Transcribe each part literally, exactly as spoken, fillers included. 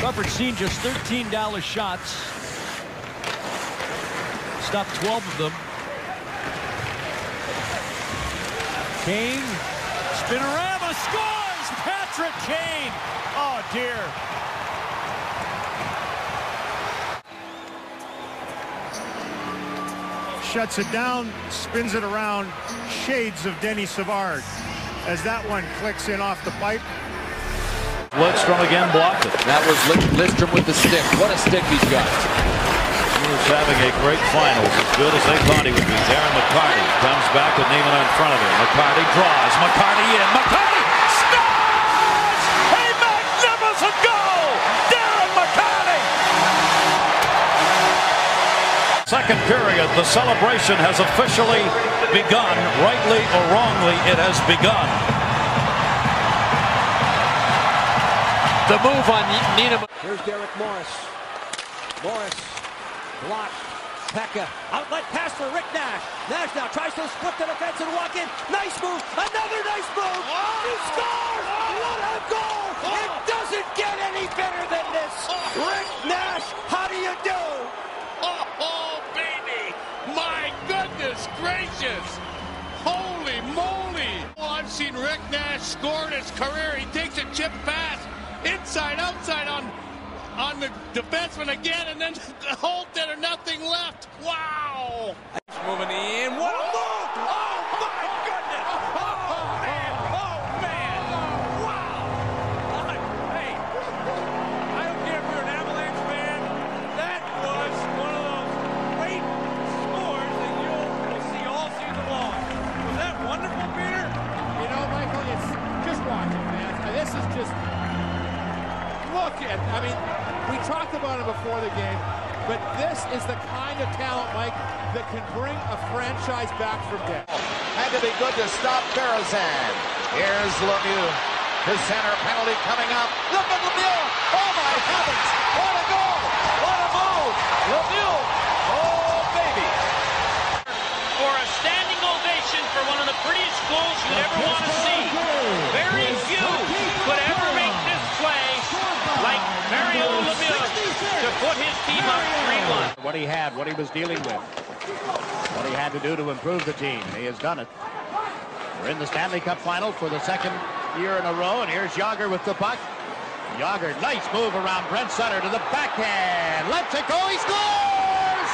Crawford seen just thirteen dollar shots. Stopped twelve of them. Kane, Spinorama scores! Patrick Kane! Oh dear. Shuts it down, spins it around, shades of Denny Savard as that one clicks in off the pipe. Lidstrom again blocked it. That was Lidstrom with the stick. What a stick he's got. He was having a great finals, as good as they thought he would be. Darren McCarty comes back with Neiman in front of him. McCarty draws. McCarty in. McCarty scores! A magnificent goal! Darren McCarty! Second period, the celebration has officially begun. Rightly or wrongly, it has begun. The move on Nina. Here's Derek Morris. Morris blocked. Pekka. Outlet pass for Rick Nash. Nash now tries to split the defense and walk in. Nice move. Another nice move. Oh! He scores! Oh! What a goal! Oh! It doesn't get any better than this. Oh! Rick Nash, how do you do? Oh, oh, baby! My goodness gracious! Holy moly! Oh, I've seen Rick Nash score in his career. He takes a chip pass inside, outside on on the defenseman again, and then Holt did or nothing left. Wow! Moving in. What a move! Oh my goodness! Oh man! Oh man! Wow! Hey, I don't care if you're an Avalanche fan. That was one of those great scores that you'll, you'll see all season long. Was that wonderful, Peter? You know, Michael, it's just watching, man. This is just. Look at, I mean, we talked about it before the game, but this is the kind of talent, Mike, that can bring a franchise back from death. Had to be good to stop Berezan. Here's Lemieux. His center penalty coming up. Look at Lemieux. Oh, my heavens. What a goal. What a move. Lemieux. Oh, baby. For a standing ovation for one of the prettiest goals you'd ever want to see. Very few could ever make this play like Mario Lemieux to put his team up three one. What he had, what he was dealing with, what he had to do to improve the team. He has done it. We're in the Stanley Cup final for the second year in a row, and here's Yager with the puck. Yager, nice move around Brent Sutter to the backhand. Lets it go, he scores!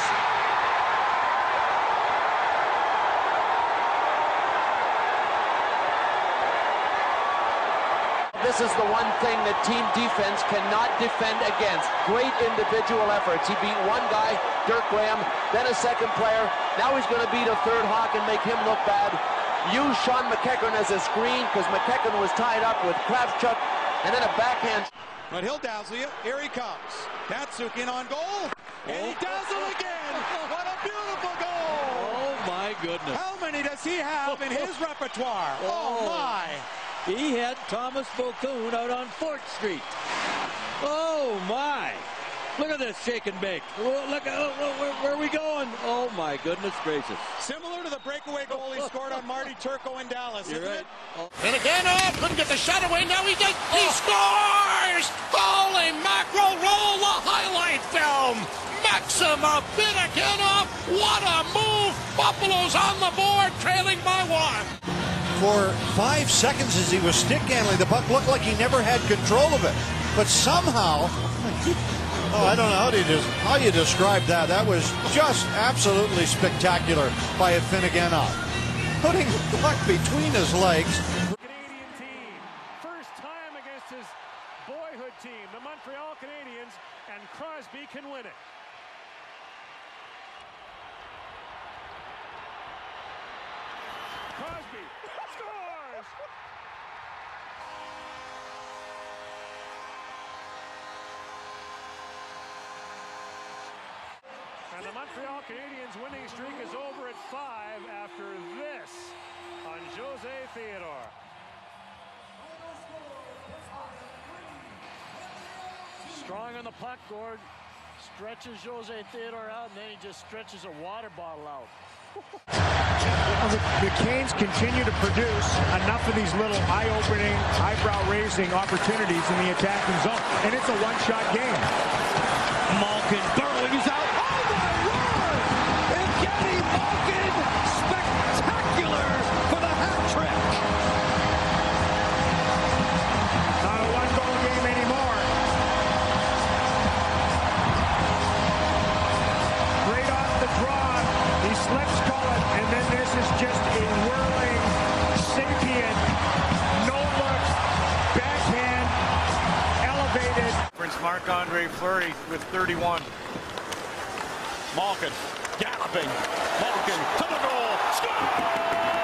This is the one thing that team defense cannot defend against. Great individual efforts. He beat one guy, Dirk Graham, then a second player. Now he's going to beat a third Hawk and make him look bad. Use Sean McEachern as a screen because McEachern was tied up with Kravchuk, and then a backhand. But he'll dazzle you. Here he comes. Datsuk in on goal. And he dazzle again. What a beautiful goal. Oh my goodness. How many does he have in his repertoire? Oh, oh my. He had Thomas Volkun out on fourth Street. Oh, my. Look at this shake and bake. Look at oh, where, where are we going? Oh, my goodness gracious. Similar to the breakaway goal he scored on Marty Turco in Dallas, You're isn't right. it? Oh. And again, oh, couldn't get the shot away. Now he does. He scores! Holy mackerel, roll the highlight film. Maxim Abinakinov. What a move. Buffalo's on the board, trailing by one. For five seconds as he was stick handling the puck, looked like he never had control of it. But somehow, oh, I don't know how, do you, how you describe that. That was just absolutely spectacular by Abinakinov. Putting the puck between his legs. Canadian team, first time against his boyhood team, the Montreal Canadiens, and Crosby can win it. Crosby scores! And the Montreal Canadiens winning streak is over at five after this on Jose Theodore. Strong on the puck, Gord. Stretches Jose Theodore out, and then he just stretches a water bottle out. The, the Canes continue to produce enough of these little eye-opening, eyebrow-raising opportunities in the attacking zone, and it's a one-shot game. Malkin burrowing is out. Oh my word! Evgeny Malkin, spectacular for the hat trick. Not a one-goal game anymore. Great off the draw. He slips Cullen, and then this is just a whirling, sapient, no-look, backhand, elevated. Prince Marc-Andre Fleury with thirty-one. Malkin galloping. Malkin to the goal. Scores!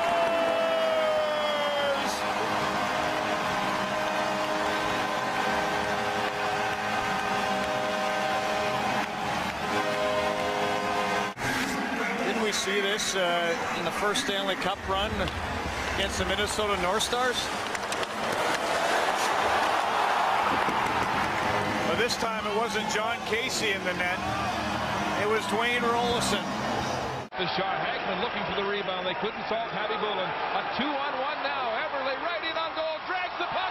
Didn't we see this uh, in the first Stanley Cup run against the Minnesota North Stars? But this time it wasn't John Casey in the net. It was Dwayne Rolison. The shot. Hagman looking for the rebound. They couldn't solve Hattie Bullen. A two-on-one now. Everly right in on goal. Drags the puck.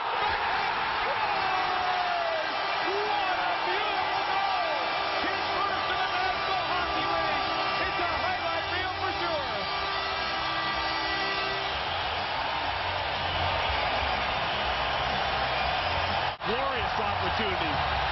What a beautiful goal! His first in the National Hockey League. It's a highlight reel for sure. Glorious opportunity.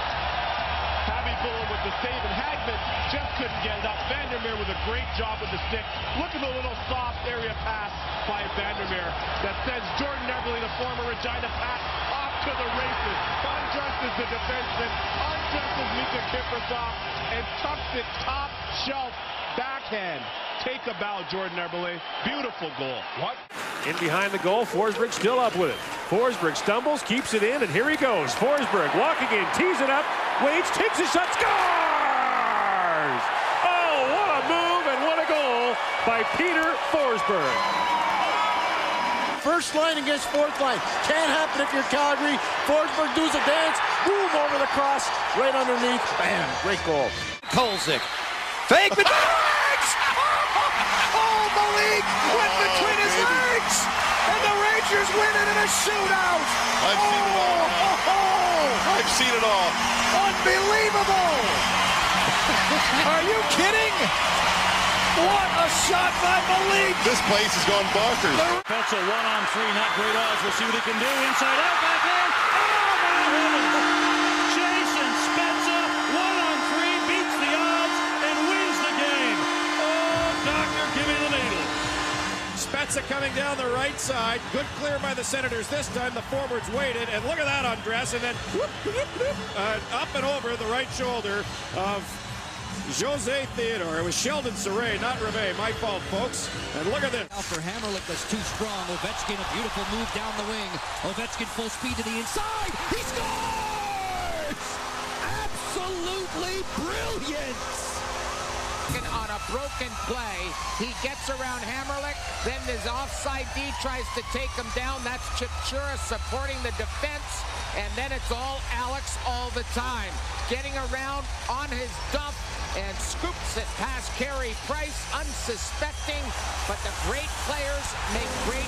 Hattie Bullen with the save, and Hagman just couldn't get it up. Vandermeer with a great job with the stick. Look at the little soft area pass by Vandermeer that sends Jordan Everly, the former Regina Pat, off to the races. Undressed as the defenseman, undressed as Mika Kiprusoff, and tucks it top shelf backhand. Take a bow, Jordan Everly. Beautiful goal. What? In behind the goal, Forsberg still up with it. Forsberg stumbles, keeps it in, and here he goes. Forsberg walking in, tees it up, waits, takes a shot, scores! Oh, what a move and what a goal by Peter Forsberg. First line against fourth line. Can't happen if you're Calgary. Forsberg does a dance, boom, over the cross, right underneath. Bam, great goal. Kolzig. Fake with the legs! Oh, Malik went between his legs! And the Rangers win it in a shootout! I've oh, seen it all. Oh, oh. I've seen it all. Unbelievable! Are you kidding? What a shot by Malik! This place has gone bonkers. Petzel one on three, not great odds. We'll see what he can do. Inside out, backhand. Oh, my heavens! Jason Spezza, one on three, beats the odds and wins the game. Oh, doctor, give me the needle. Spezza coming down the right side. Good clear by the Senators. This time the forwards waited, and look at that undress, and then whoop, whoop, whoop, uh, up and over the right shoulder of Jose Theodore. It was Sheldon Saray, not Reve. My fault, folks. And look at this. After Hammerlick was too strong, Ovechkin a beautiful move down the wing. Ovechkin full speed to the inside. He scores! Absolutely brilliant! On a broken play, he gets around Hammerlick, then his offside D tries to take him down. That's Chipchura supporting the defense, and then it's all Alex all the time. Getting around on his dump and scoops it past Carey Price, unsuspecting, but the great players make great.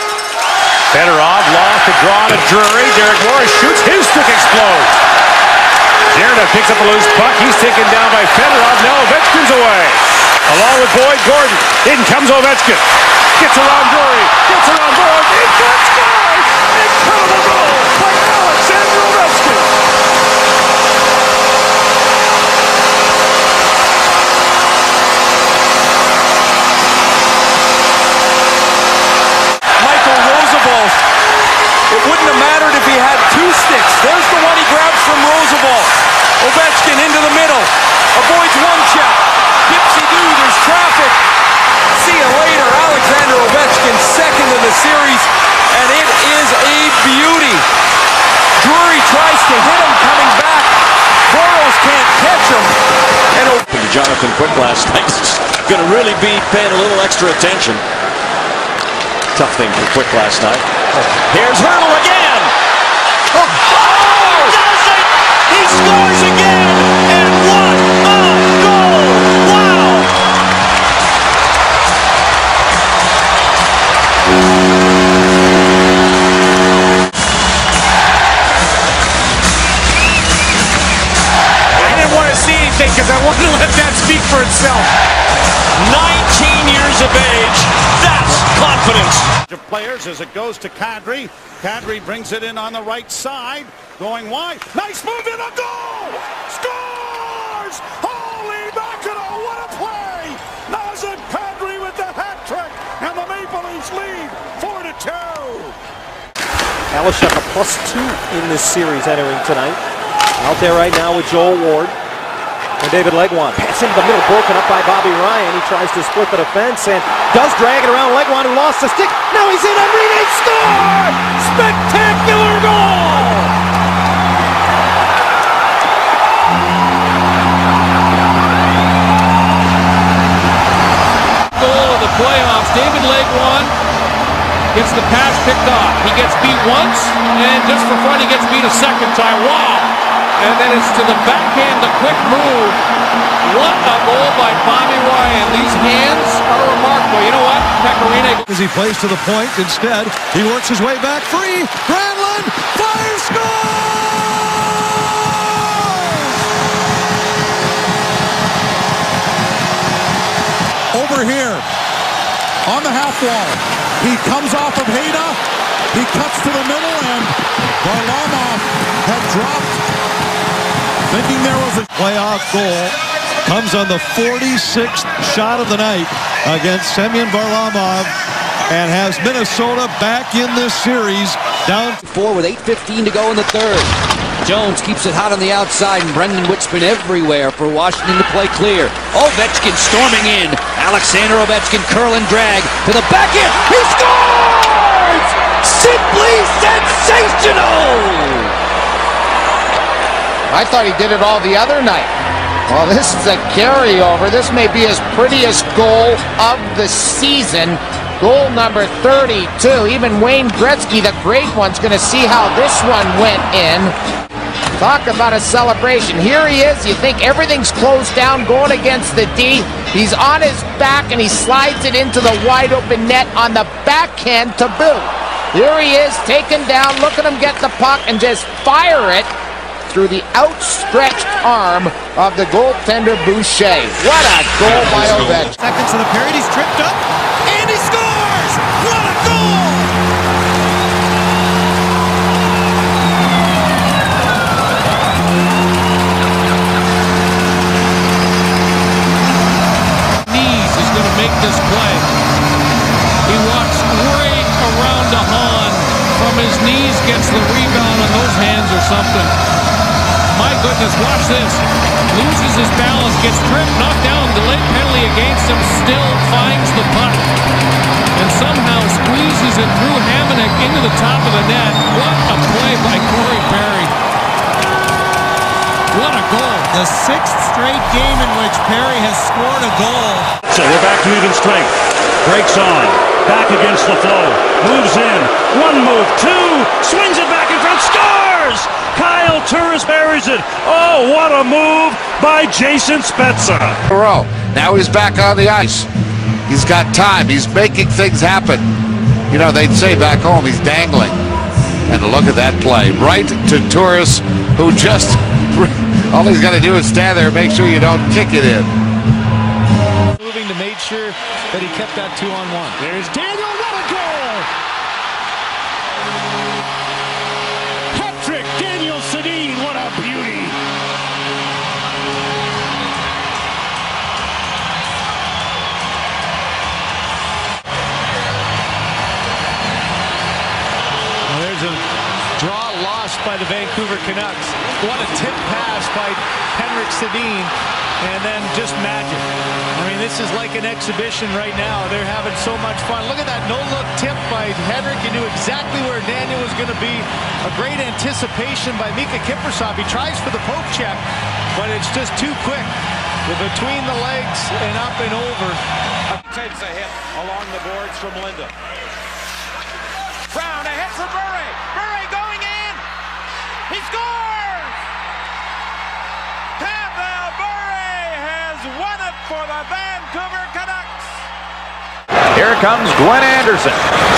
Fedorov lost the draw to Drury. Derek Morris shoots, his stick explodes. Jarnov picks up a loose puck. He's taken down by Fedorov. Now Ovechkin's away. Along with Boyd Gordon. In comes Ovechkin. Gets around Drury. Gets around Boyd. In comes Guy. Incredible goal by Alexander Ovechkin. Michael Roosevelt. It wouldn't have mattered if he had two sticks. There's the one he grabs from Roosevelt. Ovechkin into the middle. Avoids one check. Dipsy-doo, there's traffic. See you later. Alexander Ovechkin second in the series. And it is a beauty. Drury tries to hit him coming back. Boros can't catch him. And Jonathan Quick last night. Going to really be paying a little extra attention. Tough thing for Quick last night. Here's Hurdle again. Oh, oh does it? He scores again. And what a goal! Wow! state because I want to let that speak for itself. nineteen years of age. That's confidence. Players as it goes to Kadri. Kadri brings it in on the right side, going wide. Nice move in, a goal! Scores! Holy mackerel, what a play! Nazem Kadri with the hat trick, and the Maple Leafs lead four to two. Alishuk a plus two in this series entering tonight. Out there right now with Joel Ward. And David Legwand. Pass into the middle, broken up by Bobby Ryan. He tries to split the defense and does drag it around Legwand, who lost the stick. Now he's in on Rene. Score! Spectacular goal! Goal of the playoffs. David Legwand gets the pass picked off. He gets beat once, and just for fun, he gets beat a second time. Wow! And then it's to the backhand, the quick move. What a goal by Bobby Ryan. These hands are remarkable. You know what? Pecorino. As he plays to the point, instead, he works his way back free. Granlund fires, score! Over here, on the half wall. He comes off of Hayda. He cuts to the middle, and Varlamov had dropped. Thinking there was a playoff goal. Comes on the forty-sixth shot of the night against Semyon Varlamov and has Minnesota back in this series. Down four with eight fifteen to go in the third. Jones keeps it hot on the outside, and Brendan Witzman everywhere for Washington to play clear. Ovechkin storming in. Alexander Ovechkin curl and drag to the back end. He scores! Simply sensational! I thought he did it all the other night. Well, this is a carryover. This may be his prettiest goal of the season. Goal number thirty-two. Even Wayne Gretzky, the great one's going to see how this one went in. Talk about a celebration. Here he is. You think everything's closed down going against the D. He's on his back, and he slides it into the wide open net on the backhand to boot. Here he is, taken down. Look at him get the puck and just fire it through the outstretched arm of the goaltender Boucher. What a goal by Ovechkin. Seconds of the period, he's tripped up, and he scores! What a goal! Knees is going to make this play. He walks right around to Hahn. From his knees, gets the rebound on those hands or something. My goodness, watch this. Loses his balance, gets tripped, knocked down, delayed penalty against him, still finds the puck. And somehow squeezes it through Hamonic into the top of the net. What a play by Corey Perry. What a goal. The sixth straight game in which Perry has scored a goal. So we're back to even strength. Breaks on. Back against the flow. Moves in. One move. Two. Swings it back in front. Scores! Kyle Turris buries it. Oh, what a move by Jason Spezza. Now he's back on the ice. He's got time. He's making things happen. You know, they'd say back home he's dangling. And look at that play. Right to Turris, who just... all he's got to do is stand there and make sure you don't kick it in. Moving to make sure that he kept that two on one. There's Daniel. What a goal! Hat trick, Daniel Sedin. What a beauty! Well, there's a draw lost by the Vancouver Canucks. What a tip pass by Henrik Sedin, and then just magic. I mean, this is like an exhibition right now. They're having so much fun. Look at that no-look tip by Henrik. He knew exactly where Daniel was going to be. A great anticipation by Mika Kiprusoff. He tries for the poke check, but it's just too quick. Between the legs and up and over. Takes a hit along the boards from Linda. Brown, a hit for Murray. Murray going in. He scores! Pavel Murray has won it for the Vancouver Canucks. Here comes Glenn Anderson.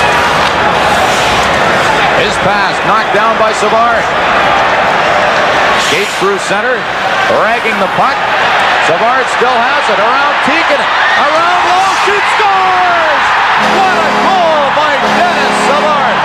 His pass knocked down by Savard. Skates through center, dragging the puck. Savard still has it around Tikkanen. Around low, shoot, scores! What a goal by Dennis Savard!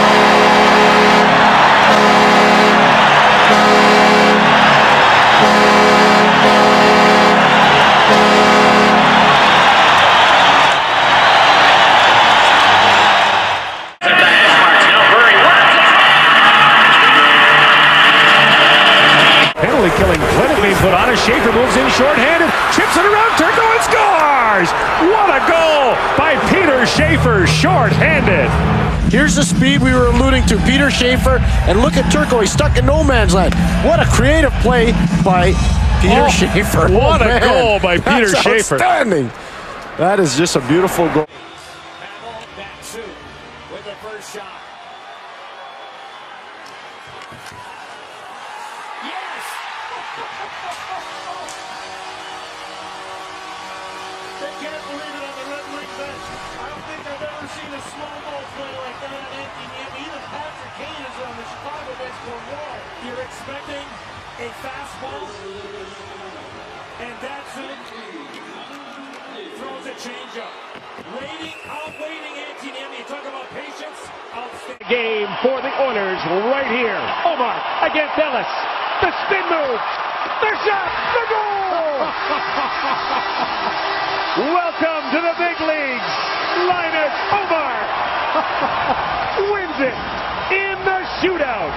Penalty killing clinic being put on as Schaefer moves in shorthanded, chips it around Turco and scores! What a goal by Peter Schaefer, shorthanded. Here's the speed we were alluding to. Peter Schaefer, and look at Turco. He's stuck in no man's land. What a creative play by Peter oh, Schaefer. What oh, a man. goal by Peter That's Schaefer. Outstanding. That is just a beautiful goal. With the first shot. Yes! They can't believe it on the Red Wing bench. I don't think I've ever seen a small ball play like that on Anthony Niemi. Even Patrick Kane is on the Chicago bench for a wall. You're expecting a fastball, and Datsun throws a changeup. Waiting, outwaiting Anthony Niemi. Talk about patience. Outstanding. Game for the Oilers right here. Omar against Ellis. The spin move. The shot. The goal. Welcome to the big leagues. Linus Omar wins it in the shootout.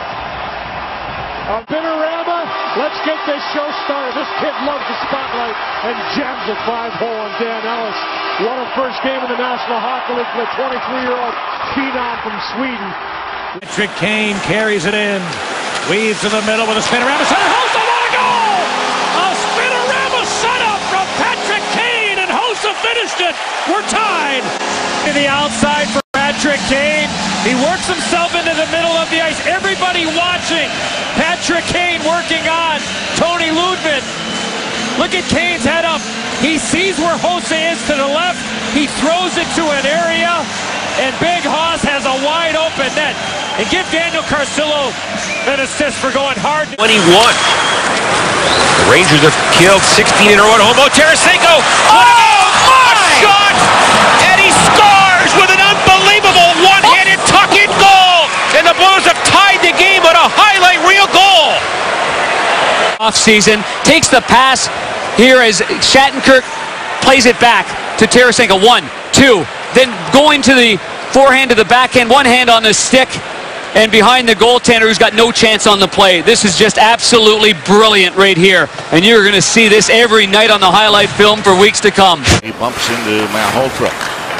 On Binorama, let's get this show started. This kid loves the spotlight and jams a five-hole on Dan Ellis. What a first game in the National Hockey League for the twenty-three-year-old phenom from Sweden. Patrick Kane carries it in. Weaves in the middle with a spinorama center. Hossa, what a goal! A spinorama setup from Patrick Kane, and Hossa finished it. We're tied. To the outside for Patrick Kane. He works himself into the middle of the ice. Everybody watching. Patrick Kane working on Tony Ludvig. Look at Kane's head up. He sees where Hossa is to the left. He throws it to an area, and Big Hoss has a wide open net. And give Daniel Carcillo an assist for going hard. twenty-one. The Rangers have killed sixteen in a row. Homo Tarasenko. Oh, my! A shot! And he scores with an unbelievable one-handed tuck-in goal. And the Blues have tied the game on a highlight reel goal. Off season, takes the pass here as Shattenkirk plays it back to Tarasenko. One, two, then going to the forehand to the backhand, one hand on the stick, and behind the goaltender who's got no chance on the play. This is just absolutely brilliant right here, and you're going to see this every night on the highlight film for weeks to come. He bumps into Malhotra.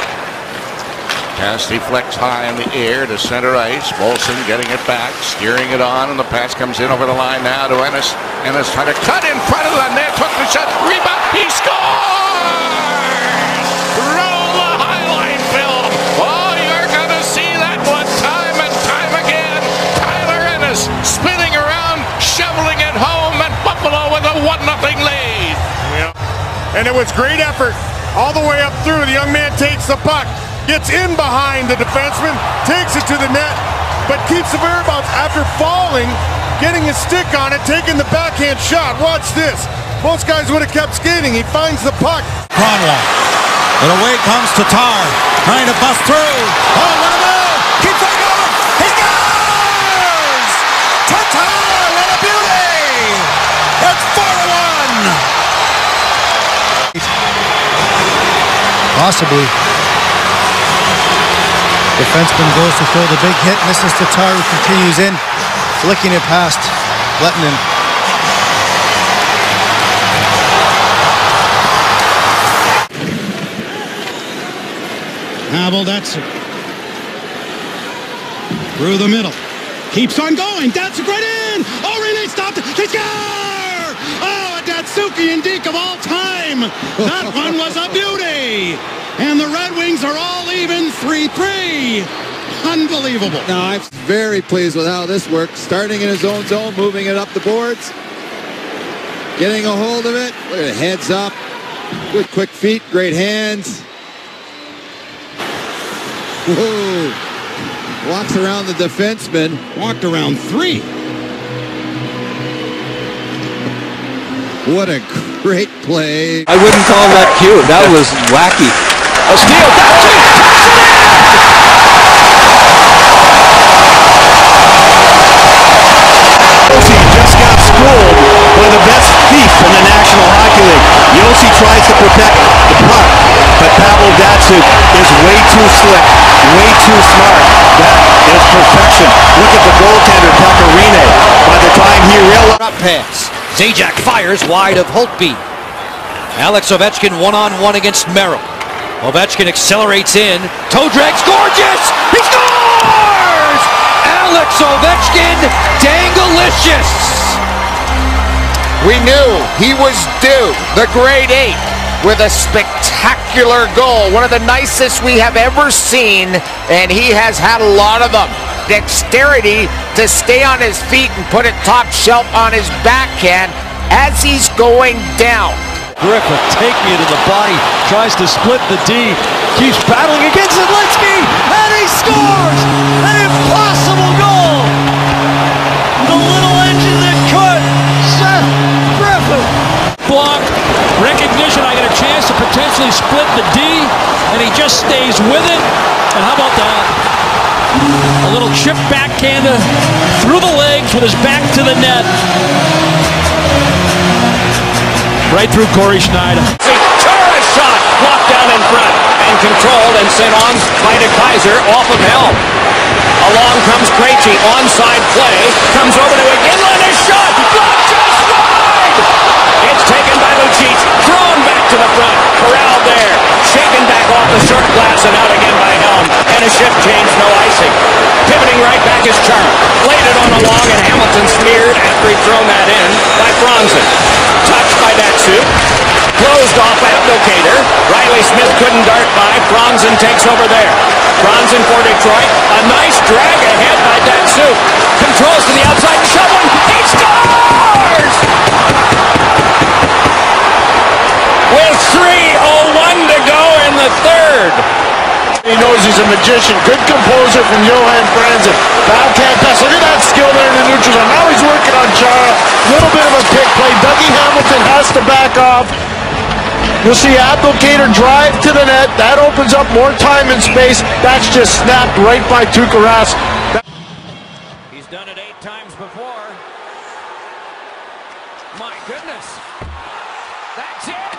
Pass deflects high in the air to center ice. Molson getting it back, steering it on, and the pass comes in over the line now to Ennis. Ennis trying to cut in front of the net, took the shot, rebound, he scores! Roll the highlight film. Oh, you're going to see that one time and time again. Tyler Ennis spinning around, shoveling it home, and Buffalo with a one nothing lead. Yeah. And it was great effort all the way up through. The young man takes the puck, gets in behind the defenseman, takes it to the net, but keeps the whereabouts after falling, getting his stick on it, taking the backhand shot. Watch this. Most guys would have kept skating. He finds the puck. Cronwall. And away comes Tatar, trying to bust through. Oh, what a move! Keeps on going! He scores! Tatar, what a beauty! It's four to one! Possibly. Defenseman goes to throw the big hit, misses Tatar, who continues in, flicking it past Lettinen. Havel, that's it. Through the middle. Keeps on going. That's right in. Oh, really stopped it. They score! Oh, a Datsuki and Deke of all time. That one was a beauty. And the Red Wings are all even three three. Unbelievable. No, I'm very pleased with how this works. Starting in his own zone, moving it up the boards. Getting a hold of it. Look at it, heads up. Good quick feet, great hands. Whoa. Walks around the defenseman. Walked around three. What a great play. I wouldn't call that cute. That was wacky. A steal. Just got schooled by the best thief in the National Hockey League. Yossi tries to protect the puck, but Pavel Datsyuk is way too slick, way too smart. That is perfection. Look at the goaltender, Pecorine. By the time he realized... Up pass. Zajac fires wide of Holtby. Alex Ovechkin one-on-one against Merrill. Ovechkin accelerates in. Toe drag's gorgeous! He scores! Alex Ovechkin, dangalicious! We knew he was due, the grade eight, with a spectacular goal. One of the nicest we have ever seen, and he has had a lot of them. Dexterity to stay on his feet and put it top shelf on his backhand as he's going down. Griffith, take me to the body, tries to split the D, keeps battling against Zielinski, and he scores! An impossible goal! The little engine that could, Seth Griffith! Block, recognition, I get a chance to potentially split the D, and he just stays with it. And how about that? A little chip backhander through the legs with his back to the net. Right through Corey Schneider. Chara shot, blocked down in front and controlled and sent on by De Kaiser off of helm. Along comes Krejci, onside play, comes over to Iginla, a shot, blocked just wide! It's taken by Lucic, thrown back to the front, corralled there, shaken back off the short glass and out again by Helm, and a shift change, no icing. Pivoting right back is Chara, laid it on the long and Hamilton smeared after he'd thrown that in by Franzen. Touched by Datsyuk, closed off Abdelkader. Riley Smith couldn't dart by. Franzen takes over there. Franzen for Detroit. A nice drag ahead by Datsyuk. Controls to the outside. Shoveling. He scores! With three oh one to go in the third. He knows he's a magician. Good composer from Johan Franzen. Backhand pass. Look at that skill there in the neutral zone. Now he's working on Chara. Little bit of a pick play. Dougie Hamilton has to back off. You'll see Abdelkader drive to the net. That opens up more time and space. That's just snapped right by Tuukka Rask. He's done it eight times before. My goodness. That's it.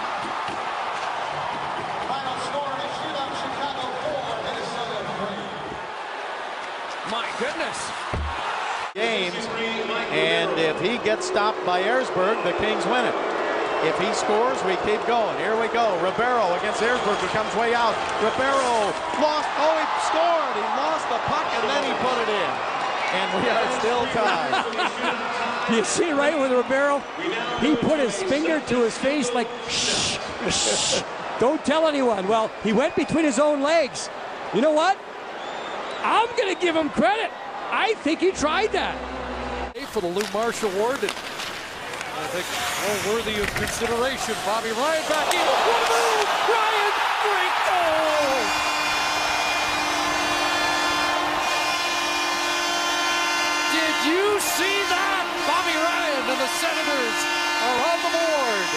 Final score in a shootout, Chicago four, Minnesota three. My goodness. Games, and if he gets stopped by Erzberg, the Kings win it. If he scores, we keep going. Here we go. Ribeiro against Erzberg. He comes way out. Ribeiro lost. Oh, he scored. He lost the puck, and then he put it in. And we are still tied. You see right with Ribeiro? He put his finger to his face like, shh, shh, don't tell anyone. Well, he went between his own legs. You know what? I'm going to give him credit. I think he tried that. For the Lou Marshall Award, and I think well worthy of consideration. Bobby Ryan back in. What a move! Ryan, great goal! Did you see that? Bobby Ryan and the Senators are on the board.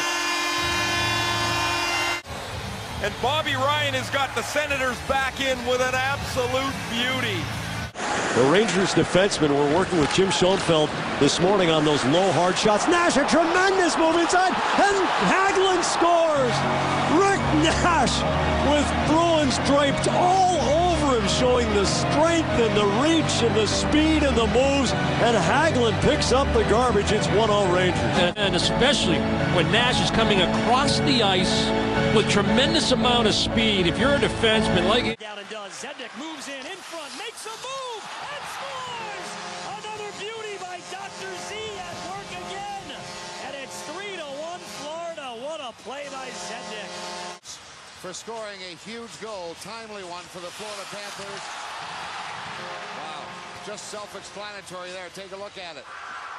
And Bobby Ryan has got the Senators back in with an absolute beauty. The Rangers defensemen were working with Jim Schoenfeld this morning on those low hard shots. Nash, a tremendous move inside, and Hagelin scores. Rick Nash with Bruins draped all over him, showing the strength and the reach and the speed and the moves. And Hagelin picks up the garbage. It's one oh Rangers. And, and especially when Nash is coming across the ice with tremendous amount of speed. If you're a defenseman like it. Down and does. Zednik moves in, in front, makes a move, and scores! Another beauty by Doctor Z at work again. And it's three to one Florida. What a play by Zednik. For scoring a huge goal, timely one for the Florida Panthers. Wow, just self-explanatory there. Take a look at it.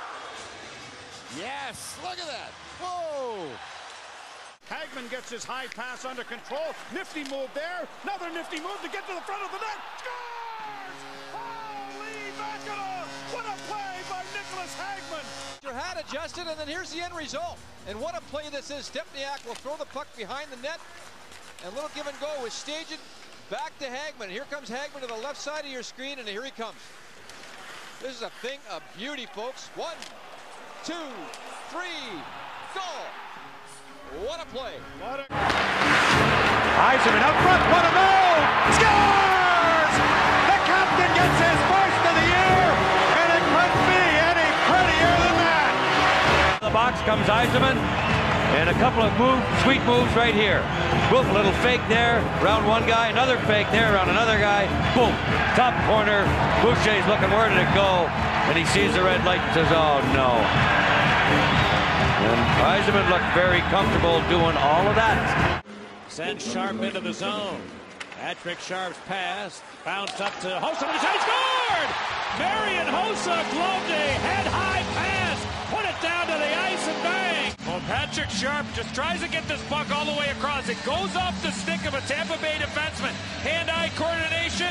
Yes, look at that. Whoa! Hagman gets his high pass under control. Nifty move there. Another nifty move to get to the front of the net. Scores! Holy mackerel! What a play by Nicholas Hagman! hat adjusted, and then here's the end result. And what a play this is. Stepniak will throw the puck behind the net, and a little give and go with Stajan back to Hagman. Here comes Hagman to the left side of your screen, and here he comes. This is a thing of beauty, folks. One, two, three, goal. What a play. What a... Eiserman up front, what a move! Scores! The captain gets his first of the year, and it couldn't be any prettier than that. The box comes Eiserman, and a couple of move, sweet moves right here. Boom, a little fake there, around one guy, another fake there, around another guy. Boom, top corner. Boucher's looking, where did it go? And he sees the red light and says, oh no. And Eiserman looked very comfortable doing all of that. Sends Sharp into the zone. Patrick Sharp's pass bounced up to Hossa. He scored! Marian Hossa gloved a head-high pass. Put it down to the ice and bang. Well, Patrick Sharp just tries to get this puck all the way across. It goes off the stick of a Tampa Bay defenseman. Hand-eye coordination.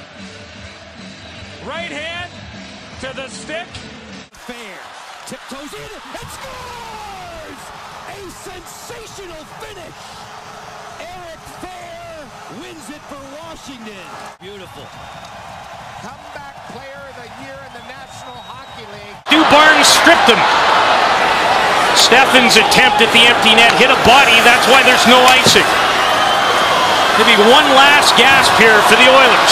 Right hand to the stick. Fair tiptoes in and scores! A sensational finish! Eric Fair wins it for Washington. Beautiful. Comeback player of the year in the National Hockey League. Stu Barnes stripped him. Steffen's attempt at the empty net hit a body. That's why there's no icing. Maybe one last gasp here for the Oilers.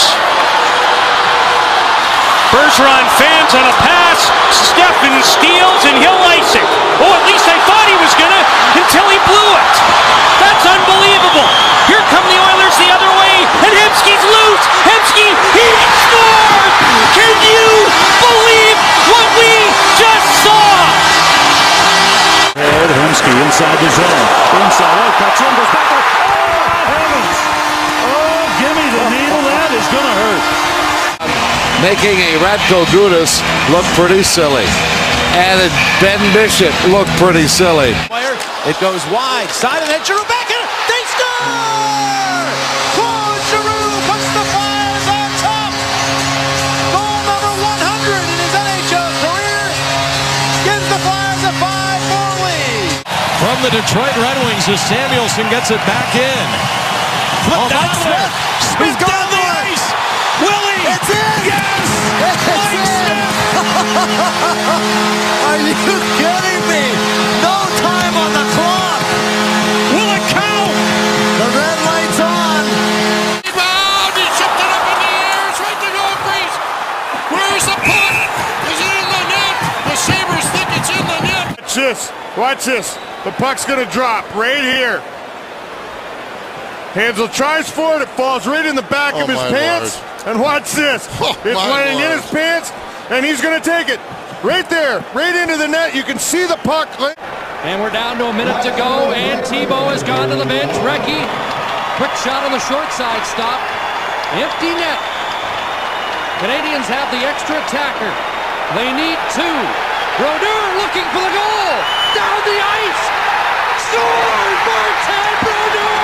Bergeron fans on a pass. Steffen steals and he'll ice it. Oh, at least I thought he was gonna until he blew it. That's unbelievable. Here come the Oilers the other way, and Hemsky's loose. Hemsky, he scores! Can you believe what we just saw? And Hemsky inside the zone. Inside, oh, cuts in, goes back. Oh, heavens! Oh, give me the needle. That is gonna hurt. Making a Radko Gudas look pretty silly. And it, Ben Bishop looked pretty silly. It goes wide, side of the net, Giroux back in, they score! Claude Giroux puts the Flyers on top! Goal number one hundred in his N H L career gives the Flyers a five four lead. From the Detroit Red Wings as Samuelson gets it back in. Flip oh, down there. Smith down the ice. Willie! It's in! Yes! It's in! Are you kidding me? No time on the clock! Will it count? The red light's on! Rebound! He shipped it up in the air! It's right to goal crease! Where's the puck? Is it in the net? The Sabres think it's in the net! Watch this! Watch this! The puck's gonna drop right here. Hansel tries for it, it falls right in the back oh of his pants. Lord. And watch this. Oh, it's laying in his pants, and he's going to take it. Right there, right into the net. You can see the puck. And we're down to a minute to go, and Tebow has gone to the bench. Recchi, quick shot on the short side, stop. Empty net. Canadians have the extra attacker. They need two. Brodeur looking for the goal. Down the ice. Scores! Martin Brodeur!